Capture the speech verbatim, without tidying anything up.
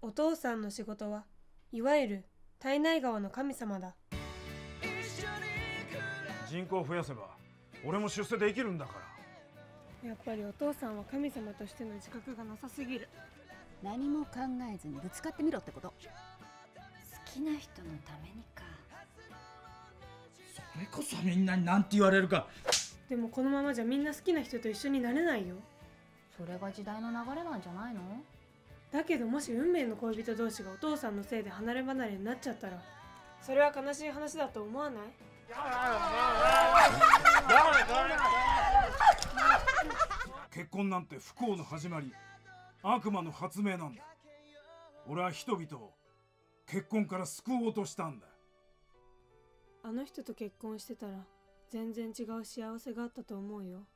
お父さんの仕事はいわゆる胎内川の神様だ。 人口を増やせば俺も出世できるんだから。 やっぱりお父さんは神様としての自覚がなさすぎる。 何も考えずにぶつかってみろってこと。 好きな人のためにか。 それこそみんなに何て言われるか。 でもこのままじゃみんな好きな人と一緒になれないよ。 それが時代の流れなんじゃないの？ だけどもし運命の恋人同士がお父さんのせいで離れ離れになっちゃったら、それは悲しい話だと思わない？ 結婚なんて不幸の始まり、悪魔の発明なんだ。俺は人々を結婚から救おうとしたんだ。 あの人と結婚してたら全然違う幸せがあったと思うよ。